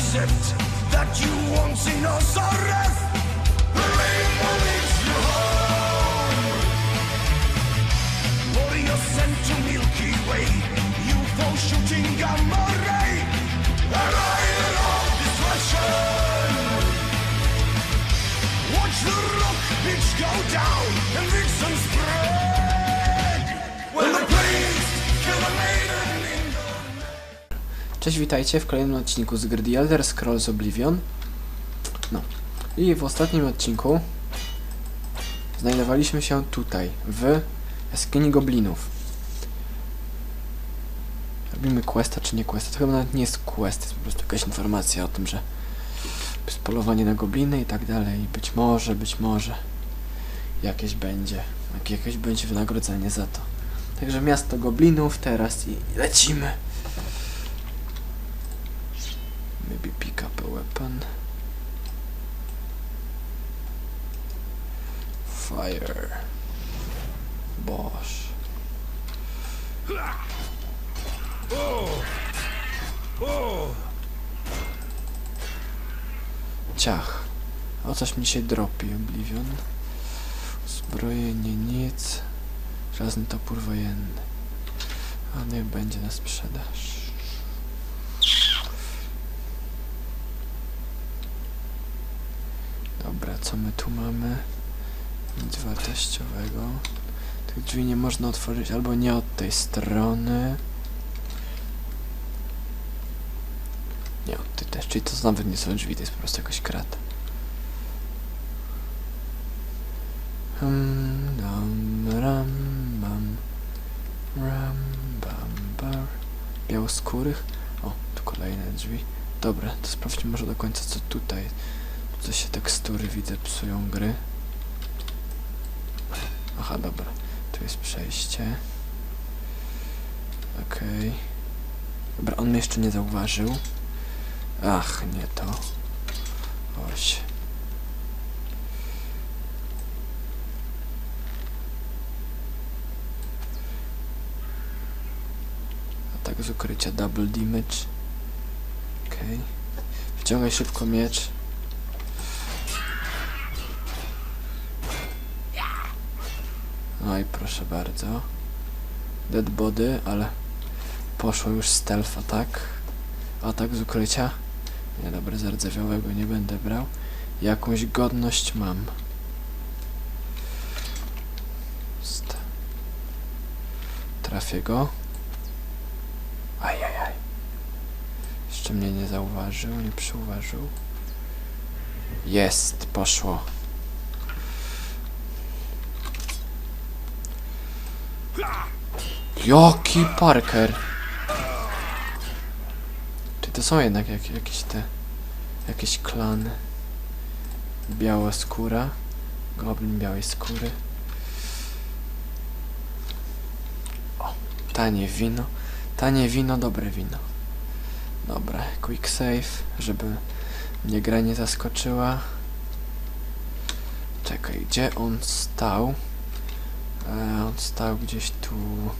accept that you won't see no sorrow. The rainbow leads you home. Warriors sent to Milky Way, UFO shooting gamma ray, an island of destruction. Watch the rock pitch go down and Vixen spread. When the priest kill the maiden in the... Cześć, witajcie w kolejnym odcinku z gry The Elder Scrolls Oblivion. No i w ostatnim odcinku znajdowaliśmy się tutaj, w jaskini goblinów. Robimy questa czy nie questa? To chyba nawet nie jest quest, jest po prostu jakaś informacja o tym, że jest polowanie na gobliny i tak dalej. Być może jakieś będzie wynagrodzenie za to. Także miasto goblinów teraz i lecimy. Maybe pick up a weapon. Fire. Bosch. Ciach. O, coś mi się dropi, Oblivion. Zbrojenie nic. Żadny topór wojenny. A niech będzie na sprzedaż. Dobra, co my tu mamy? Nic wartościowego. Tych drzwi nie można otworzyć albo nie od tej strony. Nie od tej też, czyli to nawet nie są drzwi, to jest po prostu jakaś krata. Białoskórych. O, tu kolejne drzwi. Dobra, to sprawdźmy może do końca co tutaj. Tu się tekstury widzę, psują gry. Aha, dobra. Tu jest przejście. Okej. Dobra, on mnie jeszcze nie zauważył. Ach, nie to. Oś. Atak z ukrycia, double damage. Okej. Wciągaj szybko miecz. No i proszę bardzo. Dead body, ale poszło już stealth atak. Atak z ukrycia. Nie, dobra, zardzewiałego nie będę brał. Jakąś godność mam. Trafię go. Ajajaj. Jeszcze mnie nie zauważył, nie przyuważył. Jest, poszło. Jaki Parker! Czy to są jednak jakieś klany? Biała skóra. Goblin białej skóry. O, tanie wino. Tanie wino, dobre wino. Dobra, quick save, żeby mnie gra nie zaskoczyła. Czekaj, gdzie on stał? On stał gdzieś tu.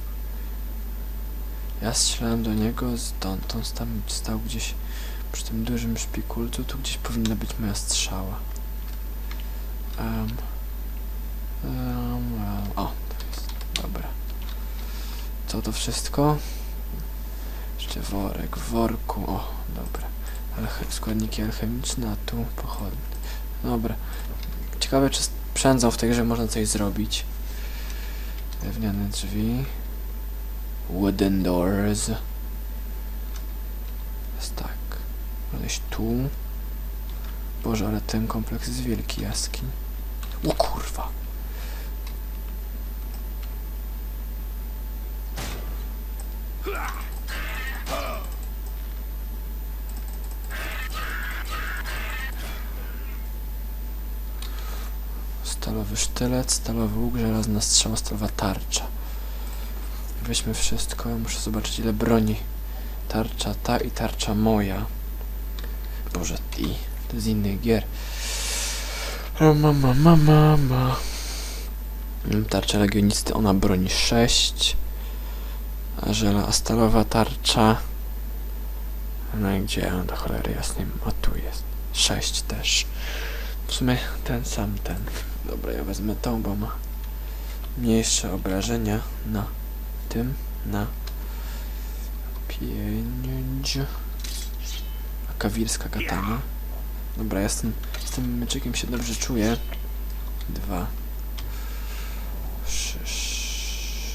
Ja strzelałem do niego stąd. On stał gdzieś przy tym dużym szpikulcu. Tu gdzieś powinna być moja strzała. O, to jest. Dobra. Co to wszystko? Jeszcze worek. W worku. O, dobra. Składniki alchemiczne, a tu pochodnie. Dobra. Ciekawe, czy sprzędzą w tej grze można coś zrobić. Drewniane drzwi. Wooden doors. Jest tak. Gdzieś tu. Boże, ale ten kompleks jest wielki, jaskiń. O kurwa. Stalowy sztylet, stalowy łuk, żelazna strzała, stalowa tarcza. Weźmy wszystko, ja muszę zobaczyć ile broni. Tarcza ta i tarcza moja. Boże, to z innych gier. Tarcza legionisty, ona broni 6. A stalowa tarcza No i gdzie on do cholery jasnej? O, tu jest. 6 też. W sumie ten sam ten. Dobra, ja wezmę tą, bo ma mniejsze obrażenia na tym, na 5. A kawirska katana. Dobra, ja z tym myczykiem się dobrze czuję. 2. 6.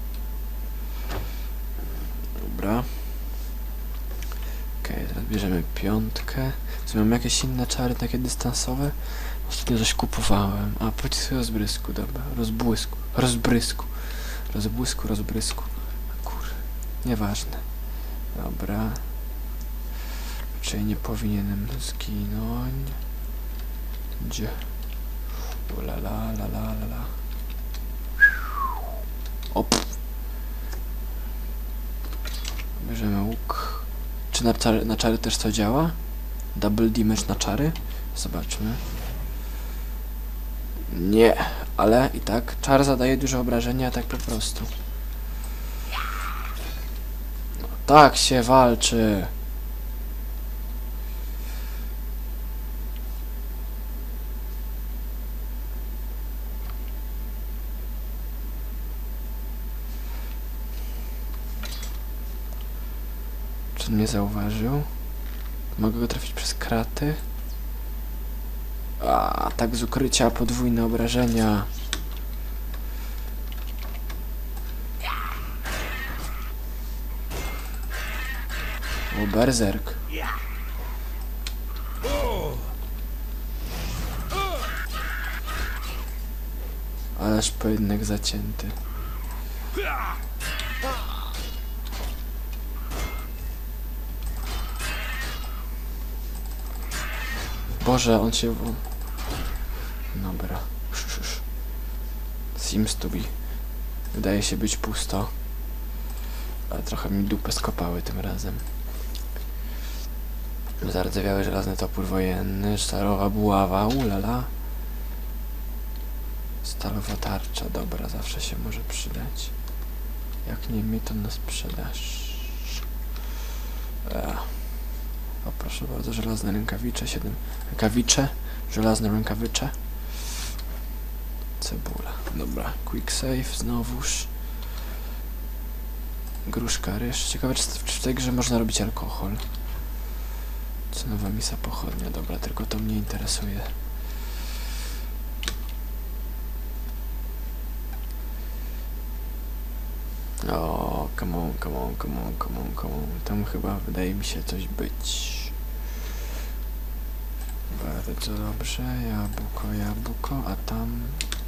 Dobra. Okej, teraz bierzemy 5. Czy mam jakieś inne czary takie dystansowe? Ostatnio coś kupowałem. A, pocisk rozbrysku, dobra. Rozbrysku. Kur... Nieważne. Dobra. Czyli nie powinienem zginąć. Gdzie? La. Op. Bierzemy łuk. Czy na czary też to działa? Double damage na czary? Zobaczmy. Nie, ale i tak czar zadaje dużo obrażenia, tak po prostu. No, tak się walczy. Czy on mnie zauważył? Mogę go trafić przez kraty? A, tak z ukrycia, podwójne obrażenia. O, berserk. Ależ pojedynek zacięty. Boże, on się... Dobra. Seems to be. Wydaje się być pusto. Ale trochę mi dupę skopały tym razem. Zardzewiały żelazny topór wojenny, stalowa buława, ulala. Stalowa tarcza, dobra, zawsze się może przydać. Jak nie mi, to na sprzedaż. O, proszę bardzo, żelazne rękawicze, 7 rękawicze, żelazne rękawicze. Cebula, dobra, quick save znowuż. Gruszka, ryż. Ciekawe, czy w tej grze można robić alkohol. Cenowa misa pochodnia, dobra, tylko to mnie interesuje. O, come on. Tam chyba wydaje mi się coś być. Bardzo dobrze, jabłko, a tam...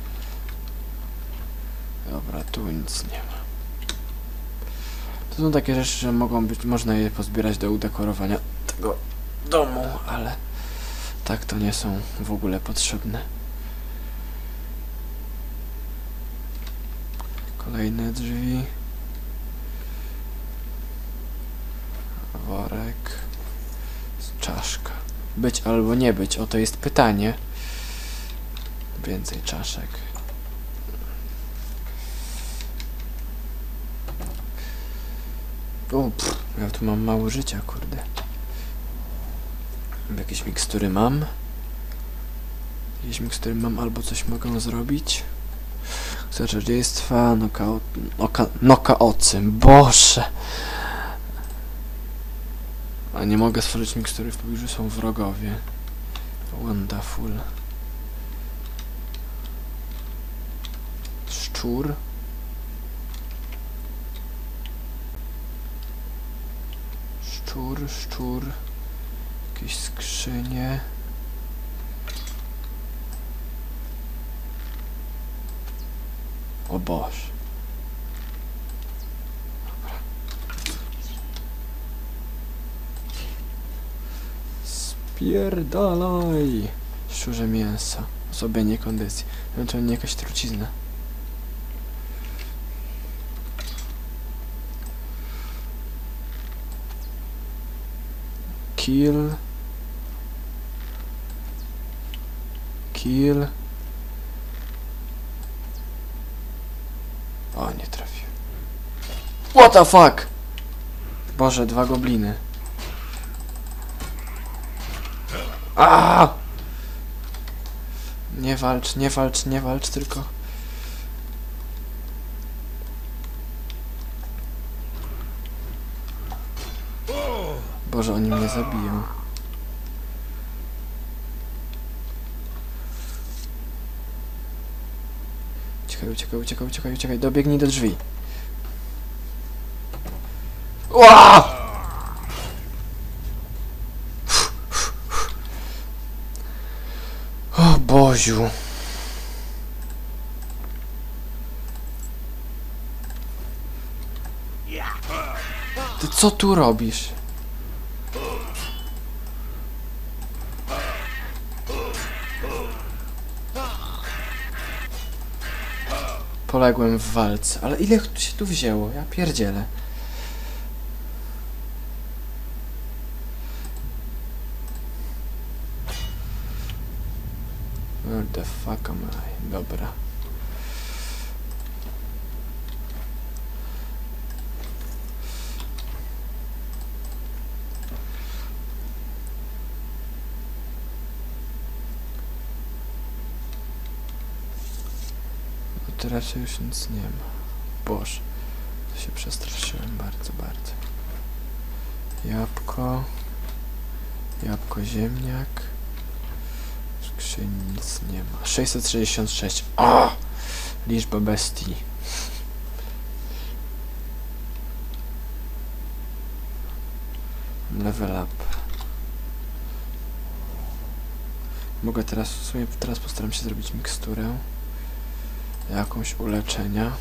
Dobra, tu nic nie ma. To są takie rzeczy, że można je pozbierać do udekorowania tego domu, ale tak to nie są w ogóle potrzebne. Kolejne drzwi. Worek. Czaszka. Być albo nie być, oto jest pytanie. Więcej czaszek. O, ja tu mam mało życia, kurde. Jakieś mikstury mam. Albo coś mogę zrobić. Chcę czarodziejstwa, nokaocy. Boże! A nie mogę stworzyć mikstury, w pobliżu są wrogowie. Wonderful. Szczur. Szczur. Jakieś skrzynie. O Boże. Dobra. Spierdalaj. Szczurze mięsa. Osłabienie kondycji. Ewentualnie jakaś trucizna. Kill. O, nie trafił. What the fuck? Boże, 2 gobliny. A! Nie walcz, nie walcz, nie walcz, tylko... Boże, oni mnie zabiją. Uciekaj, dobiegnij do drzwi. Ła! O Boziu. Ty co tu robisz? Poległem w walce, ale ile się tu wzięło? Ja pierdzielę. Where the fuck am I? Dobra. No to raczej już nic nie ma. Boże. To się przestraszyłem bardzo, bardzo. Jabłko. Jabłko ziemniak. W skrzyni nic nie ma. 666. O! Liczba bestii. Level up. Mogę teraz, w sumie teraz postaram się zrobić miksturę. Jakąś uleczenia.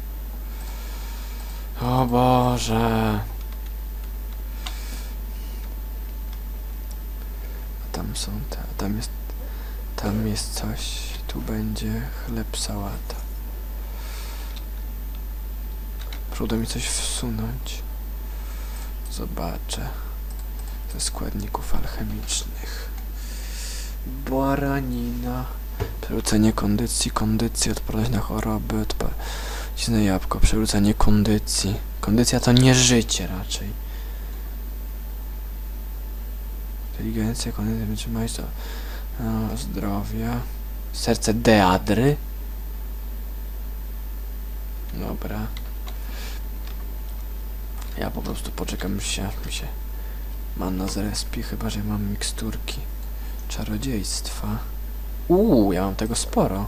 O Boże. A tam są te, tam jest coś. Tu będzie chleb, sałata. Próbuję mi coś wsunąć. Zobaczę. Ze składników alchemicznych. Baranina. Przywrócenie kondycji, odporność na choroby, odporność jabłko, przywrócenie kondycji. Kondycja to nie życie raczej. Inteligencja, kondycja, wytrzymać to zdrowie. Serce deadry. Dobra. Ja po prostu poczekam, mi się mana zrespi, chyba że mam miksturki. Czarodziejstwa. Ja mam tego sporo.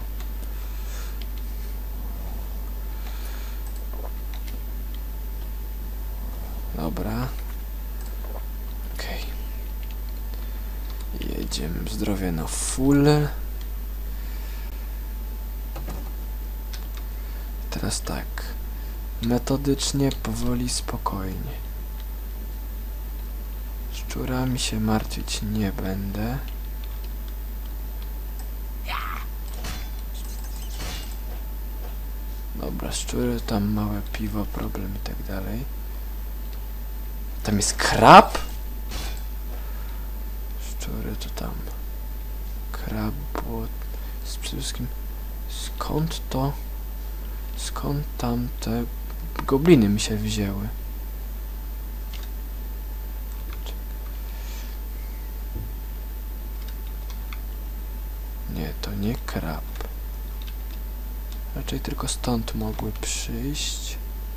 Dobra. Okej. Jedziemy. Zdrowie na full. Teraz tak. Metodycznie, powoli, spokojnie. Szczurami się martwić nie będę. Dobra, szczury, tam małe piwo, problem i tak dalej. Tam jest krab? Szczury to tam. Krab, było... Przede wszystkim... Skąd tam te gobliny mi się wzięły? Nie, to nie krab. Raczej tylko stąd mogły przyjść.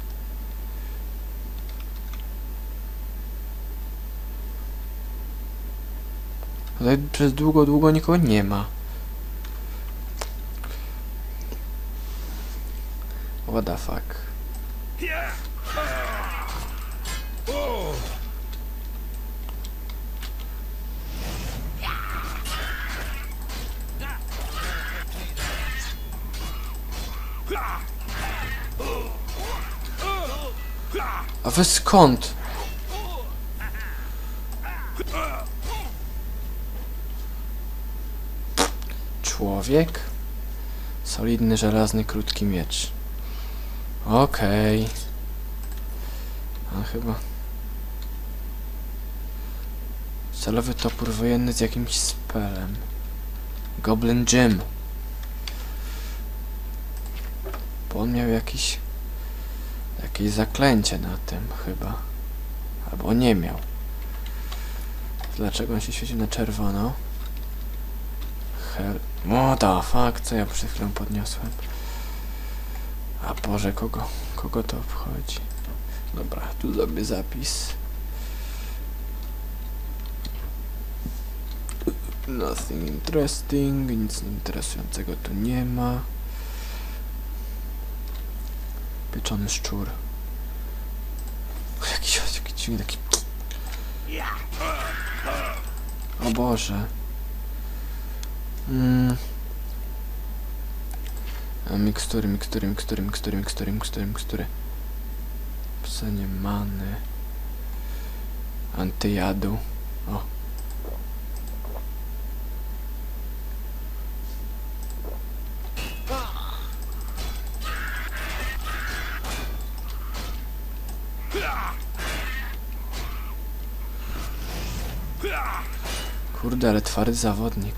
Tutaj przez długo nikogo nie ma. What the fuck? A wy skąd? Człowiek? Solidny, żelazny, krótki miecz. Okej. A chyba... Celowy topór wojenny z jakimś spelem. Goblin Jim. Bo on miał jakieś zaklęcie na tym chyba. Albo nie miał. Dlaczego on się świecił na czerwono? hell? What the fuck? Co ja przed chwilą podniosłem? A Boże, kogo to obchodzi? Dobra, tu zrobię zapis. Nothing interesting, nic interesującego tu nie ma. Pieczony szczur. Jakiś dźwięk taki... O Boże. Mikstury. Psanie many. Antyjadu. O. Kurde, ale twardy zawodnik.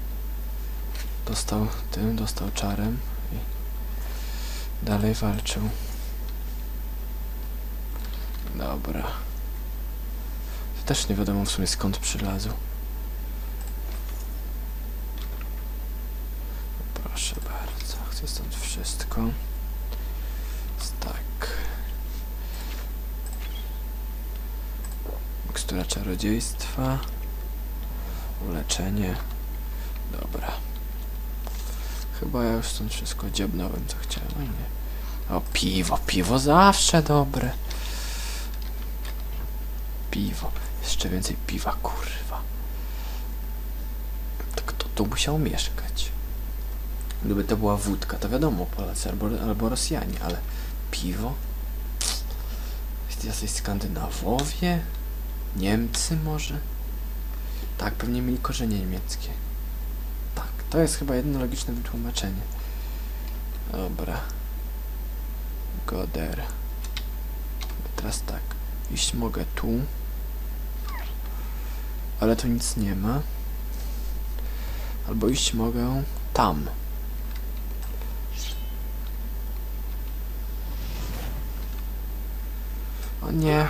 Dostał czarem i dalej walczył. Dobra. To też nie wiadomo w sumie skąd przylazł. Proszę bardzo, chcę stąd wszystko. Tak. Mikstura czarodziejstwa. Uleczenie. Dobra. Chyba ja już stąd wszystko dziabnąłem, co chciałem, nie? O, piwo zawsze dobre. Piwo. Jeszcze więcej piwa, kurwa. To kto tu musiał mieszkać? Gdyby to była wódka, to wiadomo, Polacy albo Rosjanie, ale piwo? Jacyś Skandynawowie? Niemcy może? Tak, pewnie mieli korzenie niemieckie. Tak, to jest chyba jedyne logiczne wytłumaczenie. Dobra. Goder. Teraz tak. Iść mogę tu. Ale tu nic nie ma. Albo iść mogę tam. O nie.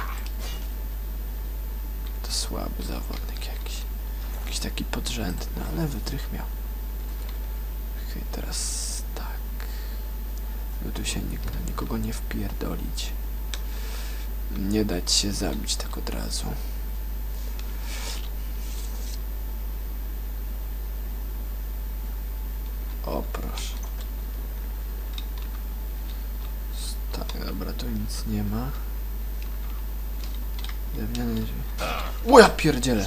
To słaby zawodnik jakiś. Jakiś taki podrzędny, ale wytrych miał. Okej, teraz tak. By tu się nikogo nie wpierdolić. Nie dać się zabić tak od razu. O, proszę. Tak, dobra, tu nic nie ma. Drewniane drzwi. O, ja pierdzielę!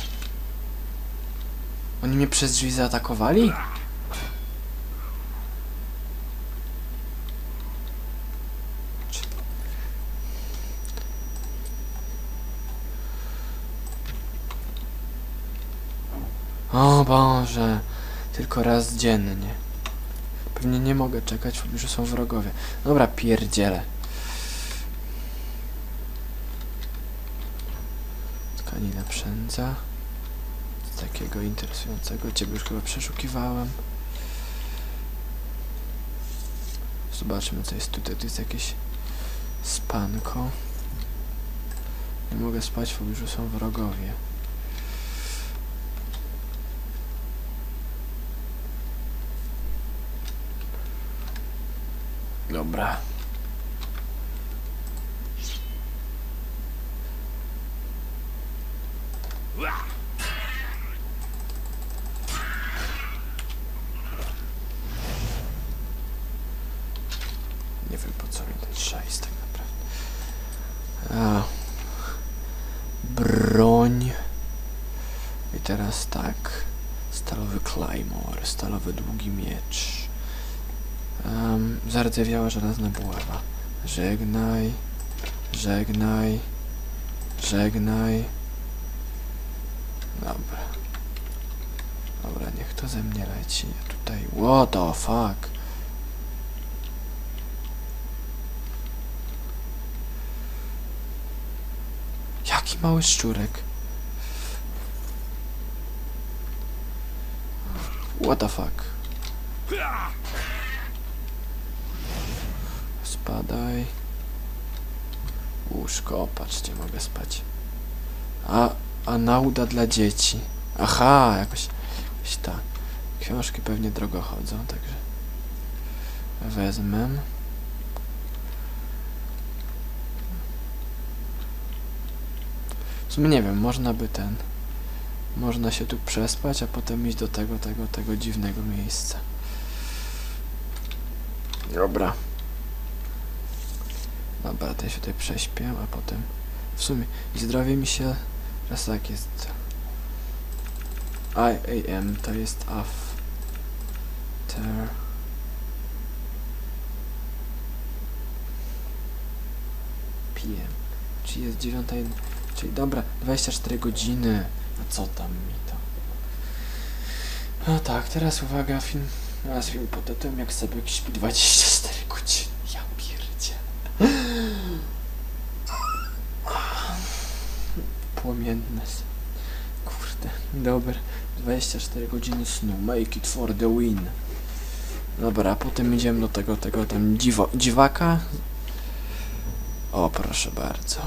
Oni mnie przez drzwi zaatakowali? O Boże, tylko raz dziennie. Pewnie nie mogę czekać, w pobliżu są wrogowie. Dobra, pierdzielę. Tkanina przędza. Z takiego interesującego. Ciebie już chyba przeszukiwałem. Zobaczmy, co jest tutaj. Tu jest jakieś spanko. Nie mogę spać, w pobliżu są wrogowie. Dobra. Nie wiem, po co mi ten szajs tak naprawdę. Broń. I teraz tak. Stalowy claymore, stalowy długi miecz. Zardzewiała żelazna buława. Żegnaj. Żegnaj. Żegnaj. Dobra. Dobra, niech to ze mnie leci. Ja tutaj... What the fuck? Jaki mały szczurek. What the fuck? Spadaj. Łóżko, patrzcie, mogę spać. A nauda dla dzieci. Aha, jakoś tak. Książki pewnie drogo chodzą, także wezmę. W sumie nie wiem, można się tu przespać, a potem iść do tego dziwnego miejsca. Dobra. Dobra, to ja się tutaj prześpię, a potem w sumie zdrowie mi się raz tak jest. IAM to jest after. PM. Czyli jest 9. Czyli dobra, 24 godziny. A co tam mi to? No tak, teraz uwaga, film pod tytułem Jak sobie śpi 24 godziny. Ja pierdzie. Płomienne. Kurde, dobra. 24 godziny snu. Make it for the win. Dobra, a potem idziemy do tego tam dziwaka. O, proszę bardzo.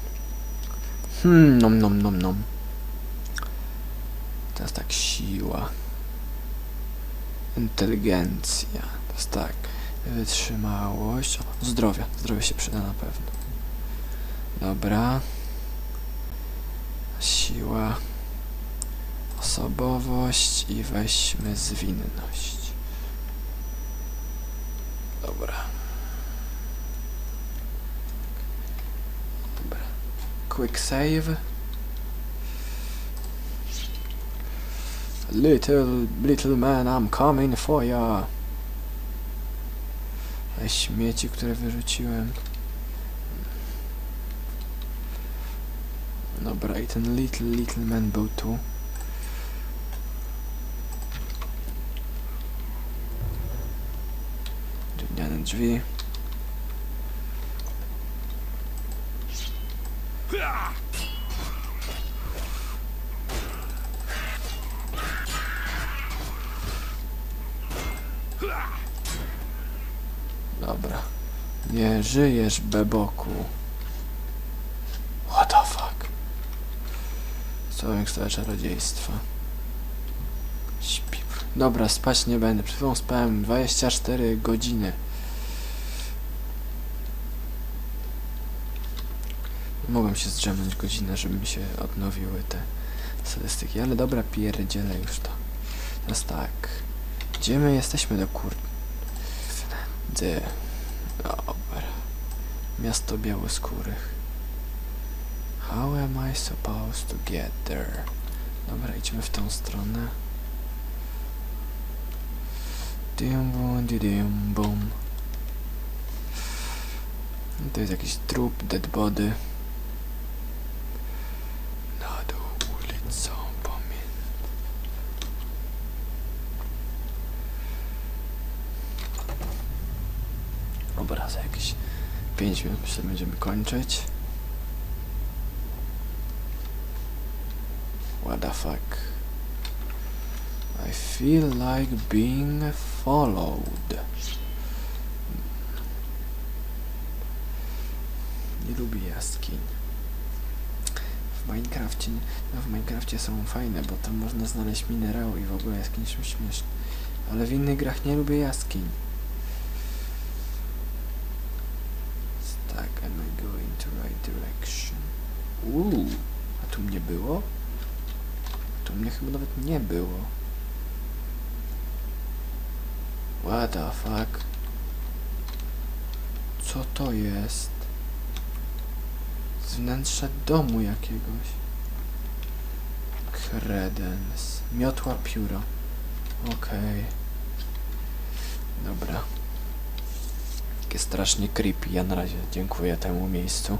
Nom. Teraz tak, siła. Inteligencja. To jest tak. Wytrzymałość. O, zdrowie. Zdrowie się przyda na pewno. Dobra. Siła. Osobowość i weźmy zwinność. Dobra. Quick save. Little man, I'm coming for ya. Te śmieci, które wyrzuciłem. Dobra, i ten little man był tu. Drewniane drzwi. Dobra. Nie żyjesz, beboku. What the fuck? Słowik czarodziejstwa. Śpi. Dobra, spać nie będę. Przed chwilą spałem 24 godziny. Mogłem się zdrzemnąć godzinę, żeby mi się odnowiły te statystyki. Ale dobra, pierdzielę już to. Teraz tak. Gdzie my jesteśmy do Dobra. Miasto Białoskórych. How am I supposed to get there? Dobra, idźmy w tą stronę. Bum. To jest jakiś trup, dead body. Nad ulicą Dobra, za jakieś 5 minut myślę, będziemy kończyć. What the fuck? I feel like being followed. Nie lubię jaskiń. W Minecrafcie są fajne, bo tam można znaleźć minerały i w ogóle jaskinie są śmieszne. Ale w innych grach nie lubię jaskiń. Tak, am I going to right direction? A tu mnie było? Tu mnie chyba nawet nie było. What the fuck? Co to jest? Z wnętrza domu jakiegoś. Credence. Miotła pióro. Okej. Dobra. Takie strasznie creepy. Ja na razie dziękuję temu miejscu.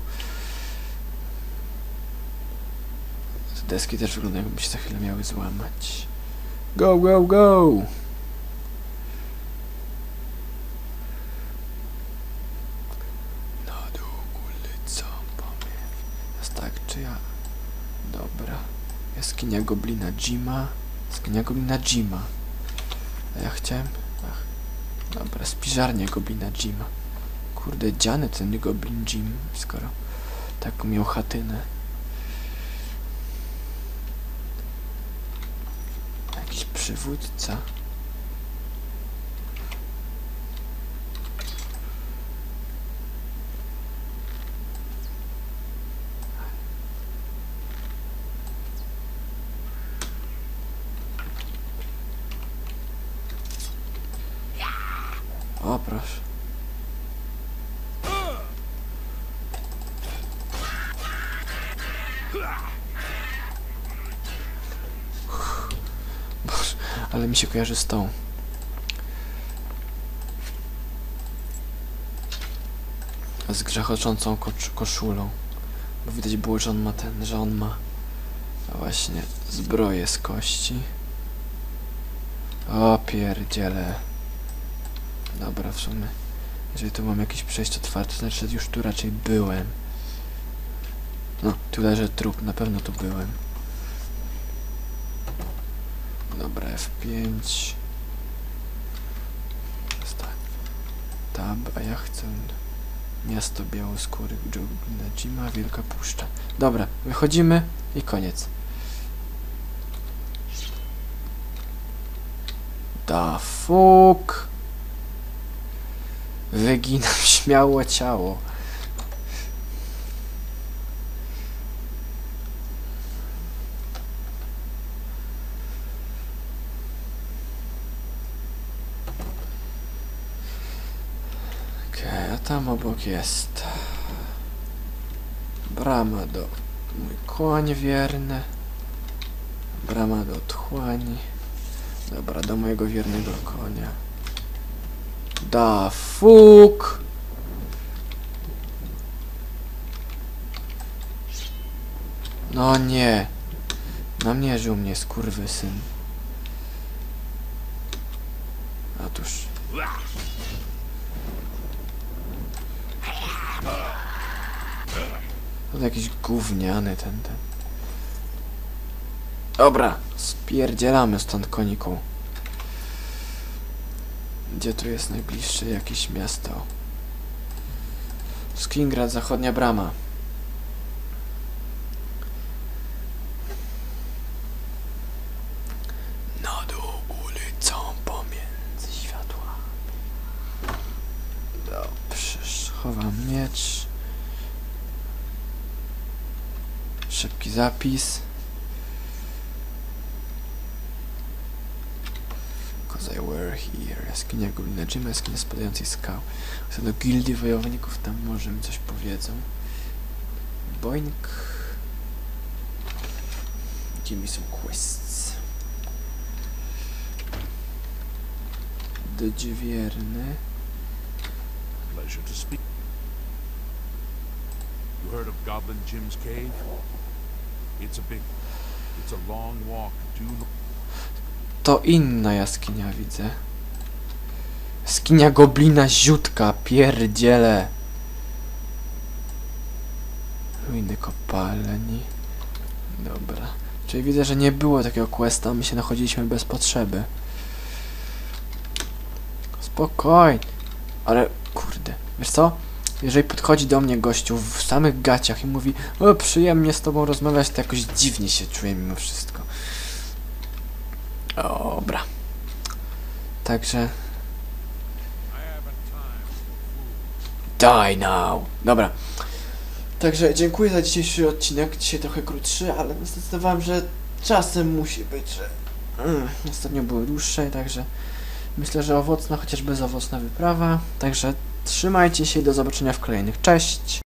Te deski też wyglądają, jakby się za chwilę miały złamać. Go, go, go! Na dół ulicą jest tak, czy ja... Dobra. Jaskinia Goblina Jima. Jaskinia Goblina Jima. A ja chciałem... Ach. Dobra, spiżarnia Goblina Jima. Kurde, dziany ten Goblin Jim, skoro taką miał chatynę. Jakiś przywódca. O, proszę. Boże, ale mi się kojarzy z tą. Z grzechoczącą koszulą. Bo widać było, że on ma właśnie zbroję z kości. O pierdziele. Dobra, w sumie. Jeżeli tu mam jakieś przejście otwarte, to znaczy już tu raczej byłem. No, tu leży trup, na pewno tu byłem. Dobra, F5. Tab, a ja chcę... Miasto Białoskóry, Dzima, Wielka Puszcza. Dobra, wychodzimy i koniec. Da fuck. Wyginam śmiało ciało. Okej, a tam obok jest brama do... Mój koń wierny. Brama do otchłani. Dobra, do mojego wiernego konia. Da fuck. No nie. Namierzył mnie skurwysyn. Otóż. To jakiś gówniany ten. Dobra, spierdzielamy stąd, koniku. Gdzie tu jest najbliższe jakieś miasto? Skingrad, zachodnia brama. Na dół ulicą pomiędzy światłami. Dobrze, schowam miecz. Szybki zapis. Cause I were here. Jaskinia Goblina Jima, jaskinia spadającej skał. Co do gildii wojowników, tam może mi coś powiedzą. Boink. Give me some quests. Dźwierny. Pleasure to speak. You heard of Goblin Jim's cave? It's a big one. It's a long walk due. To inna jaskinia, widzę. Jaskinia Goblina Ziutka, pierdziele. Ruiny kopalni. Dobra. Czyli widzę, że nie było takiego questa, my się nachodziliśmy bez potrzeby. Spokojnie. Ale, kurde, wiesz co? Jeżeli podchodzi do mnie gościu w samych gaciach i mówi: o, przyjemnie z tobą rozmawiać, to jakoś dziwnie się czuję mimo wszystko. Dobra. Także... Die now. Dobra. Także dziękuję za dzisiejszy odcinek. Dzisiaj trochę krótszy, ale zdecydowałem, że czasem musi być, że... ostatnio były dłuższe, także... Myślę, że owocna, chociaż bezowocna wyprawa. Także trzymajcie się i do zobaczenia w kolejnych. Cześć!